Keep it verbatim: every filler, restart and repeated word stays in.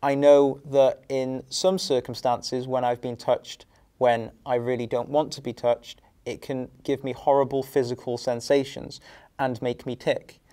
I know that in some circumstances, when I've been touched when I really don't want to be touched, it can give me horrible physical sensations and make me tick.